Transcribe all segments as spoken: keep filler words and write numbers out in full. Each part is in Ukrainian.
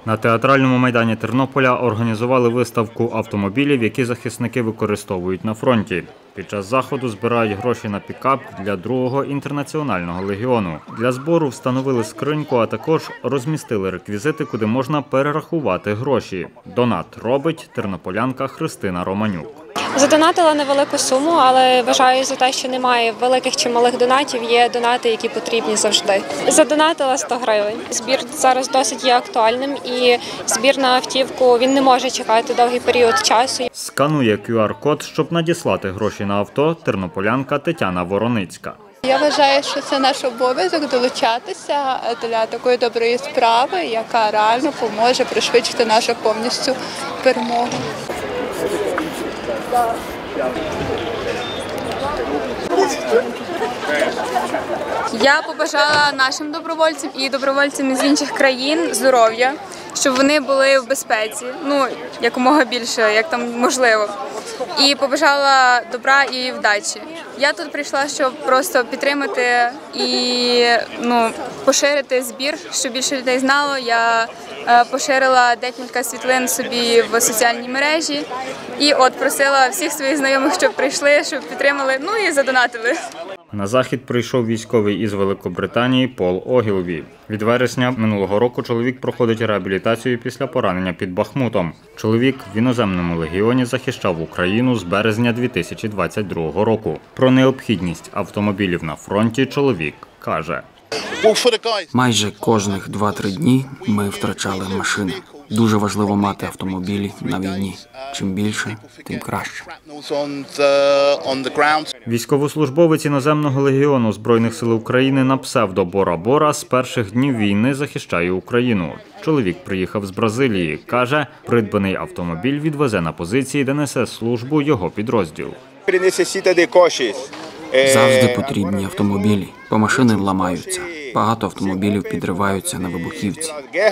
На театральному майдані Тернополя організували виставку автомобілів, які захисники використовують на фронті. Під час заходу збирають гроші на пікап для другого інтернаціонального легіону. Для збору встановили скриньку, а також розмістили реквізити, куди можна перерахувати гроші. Донат робить тернополянка Христина Романюк. Задонатила невелику суму, але вважаю за те, що немає великих чи малих донатів, є донати, які потрібні завжди. Задонатила сто гривень. Збір зараз досить є актуальним і збір на автівку, він не може чекати довгий період часу. Сканує кю ар код, щоб надіслати гроші на авто, тернополянка Тетяна Вороницька. Я вважаю, що це наш обов'язок долучатися для такої доброї справи, яка реально поможе пришвидшити нашу повністю перемогу. Я побажала нашим добровольцям і добровольцям з інших країн здоров'я, щоб вони були в безпеці, ну, якомога більше, як там можливо. І побажала добра і вдачі. Я тут прийшла, щоб просто підтримати і ну, поширити збір, щоб більше людей знало. Я е, поширила декілька світлин собі в соціальній мережі і от просила всіх своїх знайомих, щоб прийшли, щоб підтримали, ну і задонатили. На захід прийшов військовий із Великобританії Пол Огілві. Від вересня минулого року чоловік проходить реабілітацію після поранення під Бахмутом. Чоловік в іноземному легіоні захищав Україну з березня дві тисячі двадцять другого року. Про необхідність автомобілів на фронті чоловік каже. Майже кожних два-три дні ми втрачали машини. Дуже важливо мати автомобілі на війні. Чим більше, тим краще. Військовослужбовець іноземного легіону Збройних сил України на псевдо Бора-Бора з перших днів війни захищає Україну. Чоловік приїхав з Бразилії. Каже, придбаний автомобіль відвезе на позиції, де несе службу його підрозділ. Завжди потрібні автомобілі, бо машини ламаються. Багато автомобілів підриваються на вибухівці.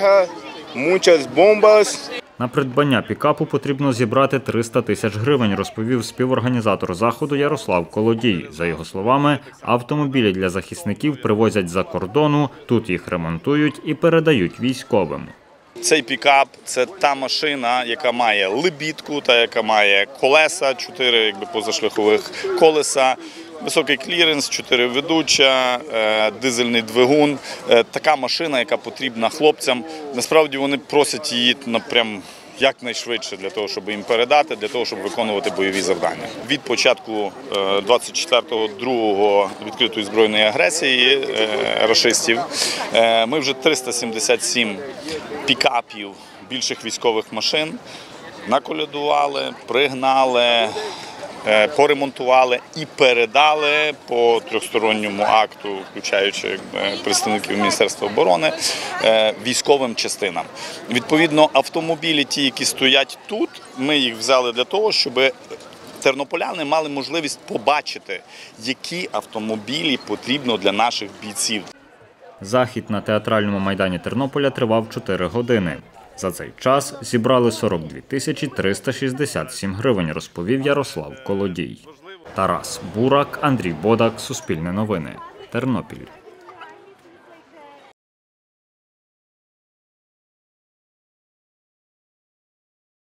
На придбання пікапу потрібно зібрати триста тисяч гривень, розповів співорганізатор заходу Ярослав Колодій. За його словами, автомобілі для захисників привозять з-за кордону, тут їх ремонтують і передають військовим. Цей пікап – це та машина, яка має лебідку, та яка має колеса, чотири якби позашляхових колеса, високий кліренс, чотири ведуча, дизельний двигун. Така машина, яка потрібна хлопцям. Насправді вони просять її прям якнайшвидше для того, щоб їм передати, для того, щоб виконувати бойові завдання. Від початку двадцять четвертого другого відкритої збройної агресії рашистів ми вже триста сімдесят сім пікапів більших військових машин наколядували, пригнали, поремонтували і передали по трьохсторонньому акту, включаючи представників Міністерства оборони, військовим частинам. Відповідно, автомобілі, ті, які стоять тут, ми їх взяли для того, щоб тернополяни мали можливість побачити, які автомобілі потрібно для наших бійців. Захід на театральному майдані Тернополя тривав чотири години. За цей час зібрали сорок дві тисячі триста шістдесят сім гривень, розповів Ярослав Колодій. Тарас Бурак, Андрій Бодак, Суспільне новини, Тернопіль.